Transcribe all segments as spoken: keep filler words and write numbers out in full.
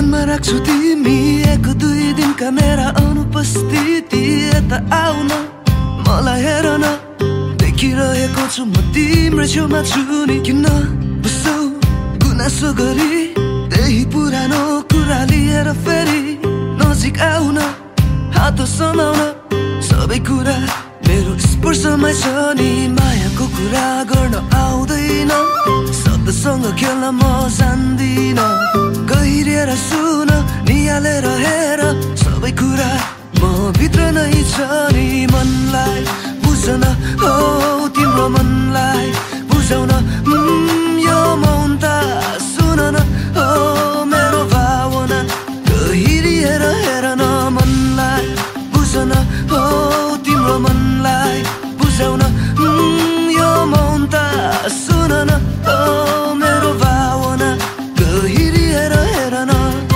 मनमा राख्छु तिमी एक दुई दिनका मेरा अनुपस्थिति यता आउन मलाई हेर न देखिरहेको छु म तिम्रो छेउमा छु नि किन बस्छौ गुनासो गरी त्यही पुरानो कुरा लिएर फेरि नजिक आउन हात समाउन सबै कुरा मेरो स्पर्शमै छ नि मायाको कुरा गर्न आउँदैन शब्दसँग खेल्न म जान्दिन गहिरिएर सुन निहालेर हेर सबै कुरा म भित्र नै छ नि मनलाई बुझ्न हो तिम्रो मनलाई बुझाउन यो मौनता सुन न हो मेरो भावना गहिरिएर हेर न मनलाई बुझ्न हो तिम्रो मनलाई बुझाउन यो मौनता सुन न हो मेरो भावना गहिरिएर हेर न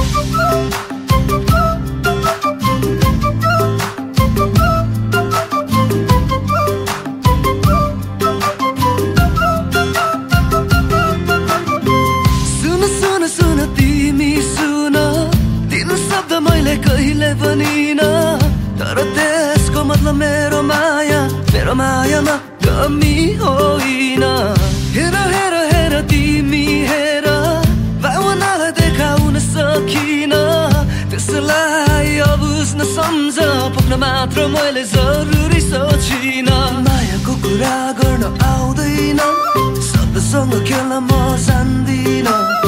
कहिले पनि न तर त्यसको मतलब मेरो माया मेरो मायामा कमी होइन हेर हेर हेर तिमी हेर भावनालाई देखाउन सकिन त्यसलाई अबुझ्न सम्झ पुग्न मात्र मैले जरुरी सोचिन मायाको कुरा गर्न आउँदैन शब्दसँग खेल्न म जान्दिन